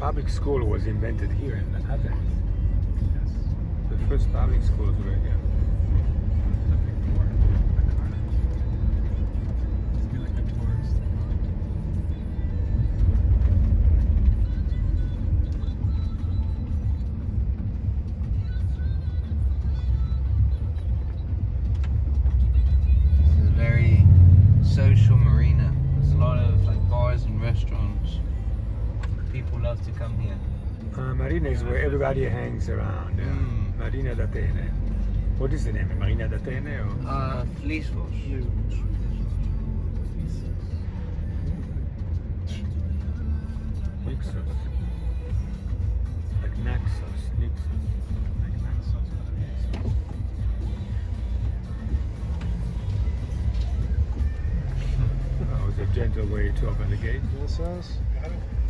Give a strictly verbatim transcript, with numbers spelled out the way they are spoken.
public school was invented here in Athens. Yes. The first public schools were here. Social marina. There's a lot of like bars and restaurants. People love to come here. Uh, marina is where everybody hangs around. Yeah. Mm. Marina d'Atene. What is the name? Marina d'Atene or? Uh, Flisvos. Naxos. Like Naxos. Naxos. Like Naxos. That was a gentle way to open the gate. Yes, yes. Got it.